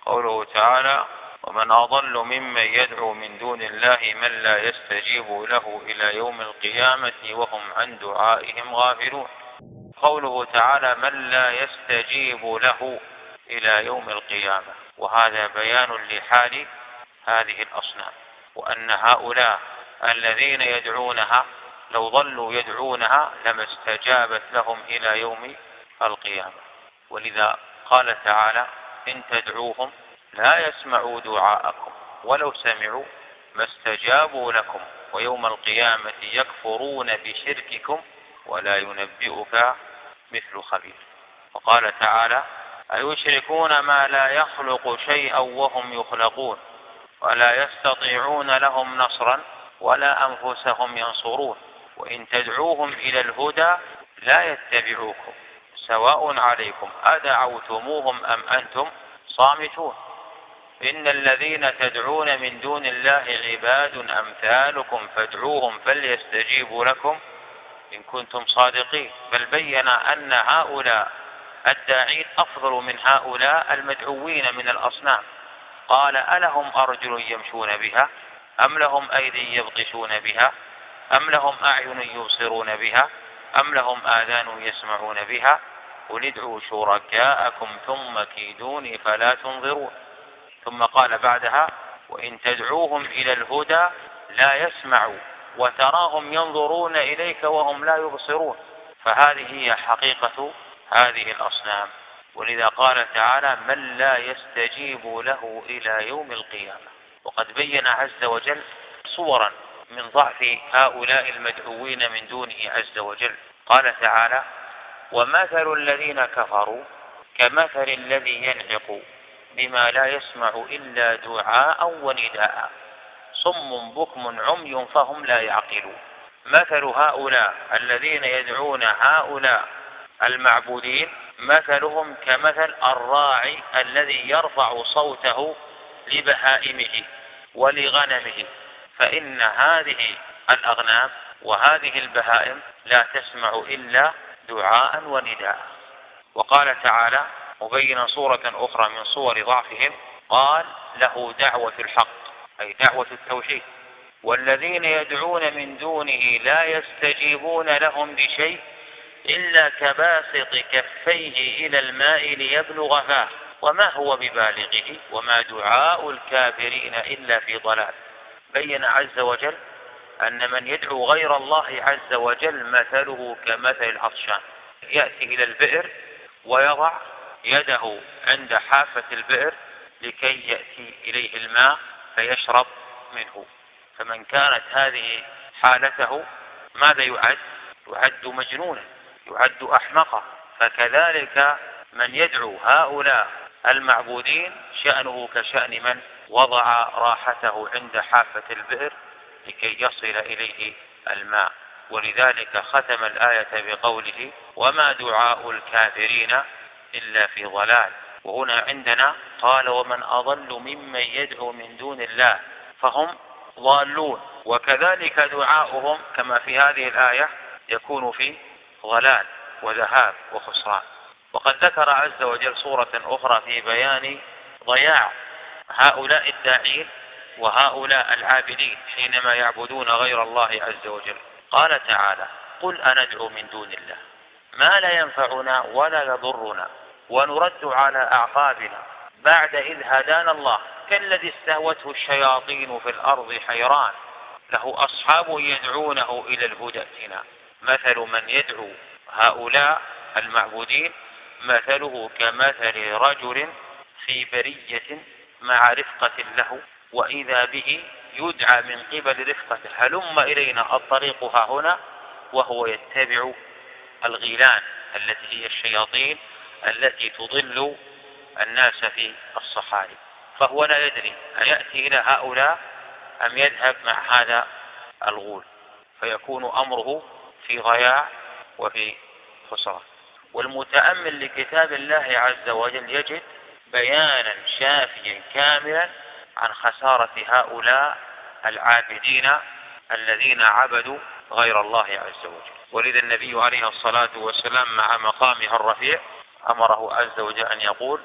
قوله تعالى: ومن أضل ممن يدعو من دون الله من لا يستجيب له إلى يوم القيامة وهم عن دعائهم غافلون. قوله تعالى: من لا يستجيب له إلى يوم القيامة، وهذا بيان لحال هذه الأصنام، وأن هؤلاء الذين يدعونها لو ظلوا يدعونها لما استجابت لهم إلى يوم القيامة. ولذا قال تعالى: إن تدعوهم لا يسمعوا دعاءكم ولو سمعوا ما استجابوا لكم ويوم القيامة يكفرون بشرككم ولا ينبئك مثل خبير. وقال تعالى: أيشركون ما لا يخلق شيئا وهم يخلقون ولا يستطيعون لهم نصرا ولا أنفسهم ينصرون وإن تدعوهم إلى الهدى لا يتبعوكم سواء عليكم أدعوتموهم أم أنتم صامتون. إن الذين تدعون من دون الله عباد أمثالكم فادعوهم فليستجيبوا لكم إن كنتم صادقين. بل بين أن هؤلاء الداعين أفضل من هؤلاء المدعوين من الأصنام. قال: ألهم أرجل يمشون بها أم لهم أيدي يبطشون بها أم لهم أعين يبصرون بها أم لهم آذان يسمعون بها قل ادعوا شركاءكم ثم كيدوني فلا تنظرون. ثم قال بعدها: وإن تدعوهم إلى الهدى لا يسمعوا وتراهم ينظرون إليك وهم لا يبصرون. فهذه هي حقيقة هذه الأصنام. ولذا قال تعالى: من لا يستجيب له إلى يوم القيامة. وقد بين عز وجل صورا من ضعف هؤلاء المدعوين من دونه عز وجل. قال تعالى: ومثل الذين كفروا كمثل الذي ينعق بما لا يسمع إلا دعاء ونداء صم بكم عمي فهم لا يعقلون. مثل هؤلاء الذين يدعون هؤلاء المعبودين مثلهم كمثل الراعي الذي يرفع صوته لبهائمه ولغنمه، فإن هذه الأغنام وهذه البهائم لا تسمع إلا دعاء ونداء. وقال تعالى مبينا صورة أخرى من صور ضعفهم: قال: له دعوة الحق، أي دعوة التوحيد، والذين يدعون من دونه لا يستجيبون لهم بشيء إلا كباسط كفيه إلى الماء ليبلغ فاه وما هو ببالغه وما دعاء الكافرين إلا في ضلال. بين عز وجل أن من يدعو غير الله عز وجل مثله كمثل العطشان، يأتي إلى البئر ويضع يده عند حافة البئر لكي يأتي إليه الماء فيشرب منه. فمن كانت هذه حالته ماذا يعد؟ يعد مجنونا، يعد أحمقا. فكذلك من يدعو هؤلاء المعبودين شأنه كشأن من وضع راحته عند حافة البئر لكي يصل إليه الماء. ولذلك ختم الآية بقوله: وما دعاء الكافرين إلا في ضلال. وهنا عندنا قال: ومن أضل ممن يدعو من دون الله، فهم ضالون، وكذلك دعاؤهم كما في هذه الآية يكون في ضلال وذهاب وخسران. وقد ذكر عز وجل صورة أخرى في بيان ضياع هؤلاء الداعين وهؤلاء العابدين حينما يعبدون غير الله عز وجل. قال تعالى: قل أندعو من دون الله ما لا ينفعنا ولا يضرنا ونرد على أعقابنا بعد إذ هدانا الله كالذي استهوته الشياطين في الأرض حيران له أصحاب يدعونه إلى الهدى ائتنا. مثل من يدعو هؤلاء المعبودين مثله كمثل رجل في برية مع رفقة له وإذا به يدعى من قبل رفقته: هلم إلينا الطريق ها هنا، وهو يتبع الغيلان التي هي الشياطين التي تضل الناس في الصحاري. فهو لا يدري أيأتي إلى هؤلاء أم يذهب مع هذا الغول، فيكون أمره في ضياع وفي خسران. والمتأمل لكتاب الله عز وجل يجد بيانا شافيا كاملا عن خسارة هؤلاء العابدين الذين عبدوا غير الله عز وجل. ولذا النبي عليه الصلاة والسلام مع مقامه الرفيع أمره عز وجل أن يقول: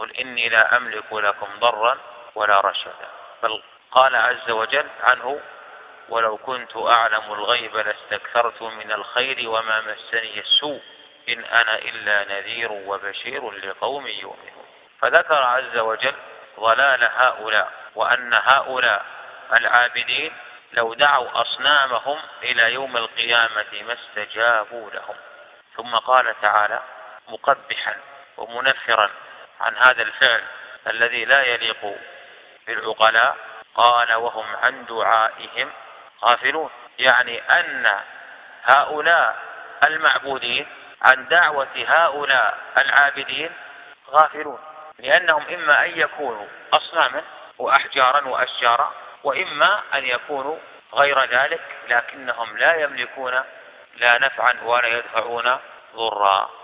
قل إني لا أملك لكم ضرا ولا رشدا. بل قال عز وجل عنه ولو كنت أعلم الغيب لاستكثرت من الخير وما مسني السوء إن أنا إلا نذير وبشير لقوم يؤمنون. فذكر عز وجل ضلال هؤلاء، وأن هؤلاء العابدين لو دعوا أصنامهم إلى يوم القيامة ما استجابوا لهم. ثم قال تعالى مقبحا ومنفرا عن هذا الفعل الذي لا يليق بالعقلاء، قال وهم عن دعائهم غافلون، يعني أن هؤلاء المعبودين عن دعوة هؤلاء العابدين غافلون، لأنهم إما أن يكونوا أصناما وأحجارا وأشجارا، وإما أن يكونوا غير ذلك، لكنهم لا يملكون لا نفعا ولا يدفعون ضرا.